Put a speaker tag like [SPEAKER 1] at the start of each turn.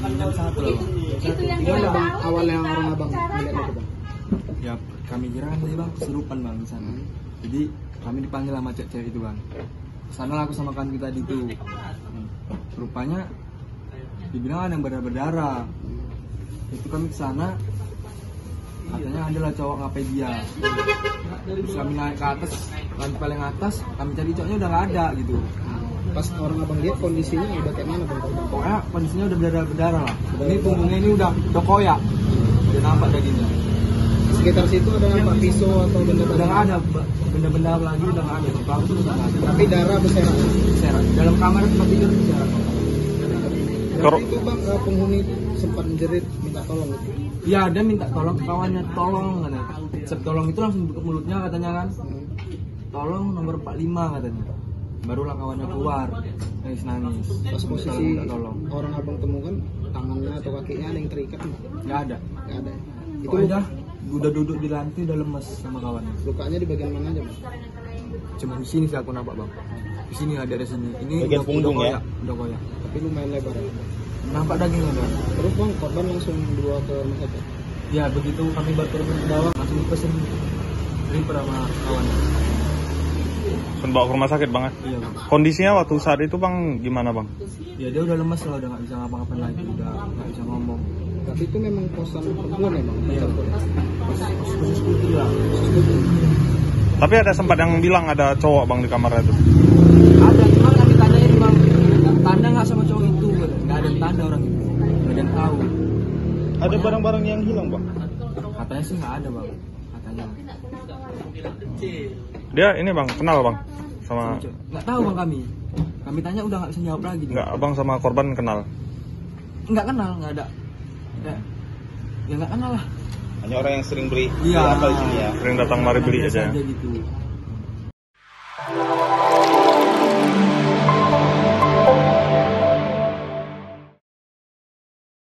[SPEAKER 1] jam 1 loh.
[SPEAKER 2] Gimana bang awal yang orang abang melihat itu bang?
[SPEAKER 1] Ya kami kira kan tadi bang kesurupan bang di sana. Jadi kami dipanggil sama cewek itu bang. Kesana lah aku sama kawan kita tadi tuh. Rupanya dibilang ada yang berdarah. Itu kami kesana, katanya adalah cowok ngapain dia. Terus kami naik ke atas, kami paling atas, kami cari cowoknya udah nggak ada gitu.
[SPEAKER 2] Pas orang abang lihat kondisinya udah kayak mana bang?
[SPEAKER 1] Pokoknya kondisinya udah berdarah lah. Ini punggungnya ini udah koyak, udah nampak dagingnya.
[SPEAKER 2] Sekitar situ ada nampak pisau atau
[SPEAKER 1] Udah
[SPEAKER 2] benda-benda?
[SPEAKER 1] nggak ada, benda-benda lagi udah nggak ada. Pelaku tuh udah nggak ada.
[SPEAKER 2] Tapi darah berserak.
[SPEAKER 1] Serak. Dalam kamar tempat tidur serak.
[SPEAKER 2] Berarti itu bang penghuni sempat menjerit minta tolong gitu.
[SPEAKER 1] Ya dia minta tolong ke kawannya, tolong katanya. Sep tolong itu langsung buka mulutnya katanya kan. Tolong nomor 45 katanya. Barulah kawannya keluar, nangis.
[SPEAKER 2] Pas posisi
[SPEAKER 1] Minta tolong.
[SPEAKER 2] orang abang temukan tangannya atau kakinya ada yang terikat
[SPEAKER 1] Nggak ada.
[SPEAKER 2] nggak ada.
[SPEAKER 1] Itu udah duduk di lantai udah lemes sama kawannya.
[SPEAKER 2] Lukanya di bagian mana aja bang?
[SPEAKER 1] Cuma di sini sih aku nampak bang. Di sini ada sini. Ini
[SPEAKER 3] Bagian punggung
[SPEAKER 1] udah
[SPEAKER 3] ya?
[SPEAKER 1] koyak, udah koyak.
[SPEAKER 2] Tapi lumayan lebar ya.
[SPEAKER 1] Nampak dagingnya bang.
[SPEAKER 2] Terus bang korban langsung dibawa ke rumah sakit.
[SPEAKER 1] Ya begitu kami turun ke bawah langsung dipesen driver sama kawannya.
[SPEAKER 3] Bawa ke rumah sakit bang ya?
[SPEAKER 1] Iya bang.
[SPEAKER 3] Kondisinya waktu saat itu bang gimana bang?
[SPEAKER 1] Ya dia udah lemes lah, udah nggak bisa ngapa-ngapain lagi, udah nggak bisa ngomong.
[SPEAKER 2] Tapi itu memang kosan perempuan ya bang?
[SPEAKER 1] Iya. Khusus putri lah.
[SPEAKER 3] Tapi ada sempat yang bilang ada cowok bang di kamar itu?
[SPEAKER 1] Ada, cuma kami tanyain bang, tanda nggak sama cowok itu? Nggak ada yang tanda orang itu, nggak ada yang tahu.
[SPEAKER 3] Ada barang-barang yang hilang bang?
[SPEAKER 1] Katanya sih nggak ada bang, katanya.
[SPEAKER 3] Dia ini bang, kenal bang? Sama...
[SPEAKER 1] Nggak tahu bang kami. Kami tanya udah nggak bisa jawab lagi.
[SPEAKER 3] Nggak, abang sama korban kenal?
[SPEAKER 1] Nggak kenal, nggak ada. Ya nggak kenal lah.
[SPEAKER 3] Hanya orang yang sering beli
[SPEAKER 1] Iya.
[SPEAKER 3] apa di sini ya? Sering datang mari beli aja.
[SPEAKER 1] Gitu.